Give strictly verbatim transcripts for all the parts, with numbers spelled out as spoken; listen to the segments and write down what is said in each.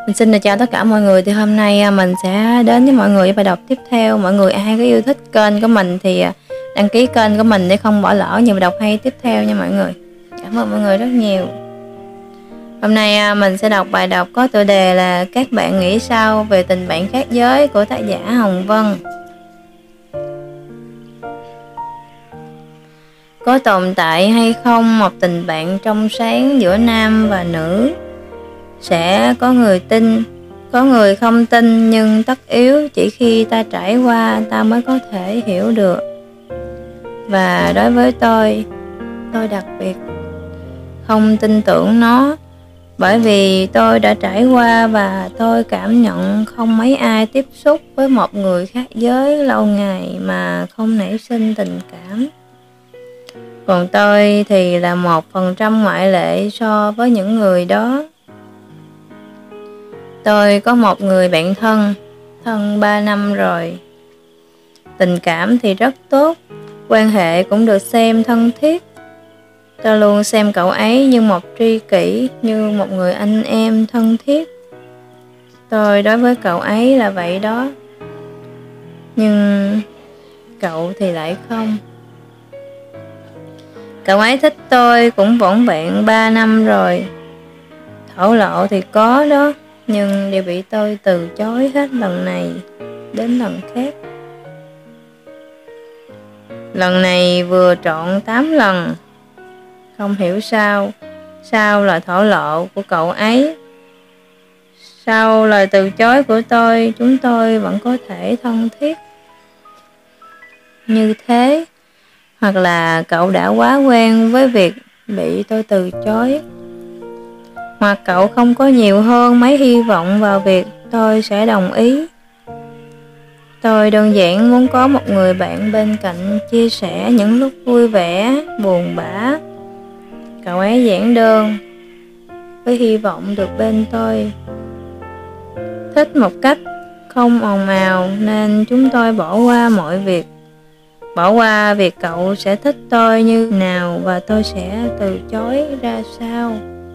Mình xin được chào tất cả mọi người. Thì hôm nay à, mình sẽ đến với mọi người với bài đọc tiếp theo. Mọi người ai có yêu thích kênh của mình thì à, đăng ký kênh của mình để không bỏ lỡ nhiều bài đọc hay tiếp theo nha mọi người. Cảm ơn mọi người rất nhiều. Hôm nay à, mình sẽ đọc bài đọc có tựa đề là Các bạn nghĩ sao về tình bạn khác giới của tác giả Hồng Vân. Có tồn tại hay không một tình bạn trong sáng giữa nam và nữ? Sẽ có người tin, có người không tin, nhưng tất yếu chỉ khi ta trải qua ta mới có thể hiểu được. Và đối với tôi, tôi đặc biệt không tin tưởng nó, bởi vì tôi đã trải qua và tôi cảm nhận không mấy ai tiếp xúc với một người khác giới lâu ngày mà không nảy sinh tình cảm. Còn tôi thì là một phần trăm ngoại lệ so với những người đó. Tôi có một người bạn thân, thân ba năm rồi. Tình cảm thì rất tốt, quan hệ cũng được xem thân thiết. Tôi luôn xem cậu ấy như một tri kỷ, như một người anh em thân thiết. Tôi đối với cậu ấy là vậy đó. Nhưng cậu thì lại không. Cậu ấy thích tôi cũng vỏn vẹn ba năm rồi. Thổ lộ thì có đó, nhưng đều bị tôi từ chối hết lần này đến lần khác. Lần này vừa trọn tám lần. Không hiểu sao, sau lời thổ lộ của cậu ấy, sau lời từ chối của tôi, chúng tôi vẫn có thể thân thiết như thế. Hoặc là cậu đã quá quen với việc bị tôi từ chối, hoặc cậu không có nhiều hơn mấy hy vọng vào việc tôi sẽ đồng ý. Tôi đơn giản muốn có một người bạn bên cạnh chia sẻ những lúc vui vẻ, buồn bã. Cậu ấy giản đơn, với hy vọng được bên tôi. Thích một cách không ồn ào nên chúng tôi bỏ qua mọi việc. Bỏ qua việc cậu sẽ thích tôi như nào và tôi sẽ từ chối ra sao,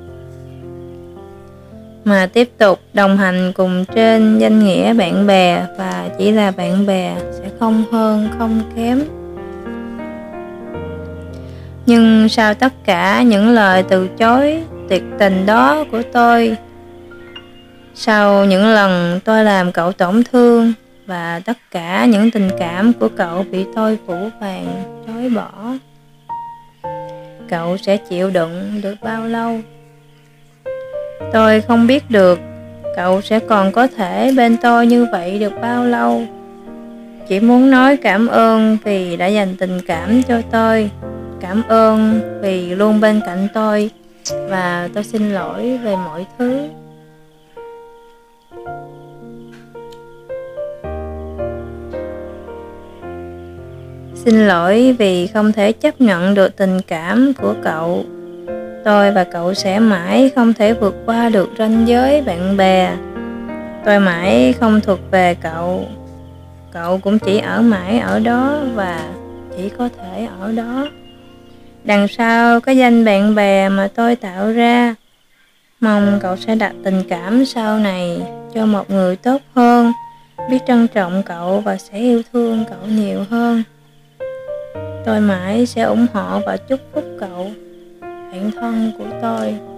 mà tiếp tục đồng hành cùng trên danh nghĩa bạn bè, và chỉ là bạn bè, sẽ không hơn không kém. Nhưng sau tất cả những lời từ chối tuyệt tình đó của tôi, sau những lần tôi làm cậu tổn thương, và tất cả những tình cảm của cậu bị tôi phủ phàng chối bỏ, cậu sẽ chịu đựng được bao lâu? Tôi không biết được cậu sẽ còn có thể bên tôi như vậy được bao lâu. Chỉ muốn nói cảm ơn vì đã dành tình cảm cho tôi, cảm ơn vì luôn bên cạnh tôi, và tôi xin lỗi về mọi thứ. Xin lỗi vì không thể chấp nhận được tình cảm của cậu. Tôi và cậu sẽ mãi không thể vượt qua được ranh giới bạn bè. Tôi mãi không thuộc về cậu. Cậu cũng chỉ ở mãi ở đó và chỉ có thể ở đó, đằng sau cái danh bạn bè mà tôi tạo ra. Mong cậu sẽ đặt tình cảm sau này cho một người tốt hơn, biết trân trọng cậu và sẽ yêu thương cậu nhiều hơn. Tôi mãi sẽ ủng hộ và chúc phúc cậu, bạn thân của tôi.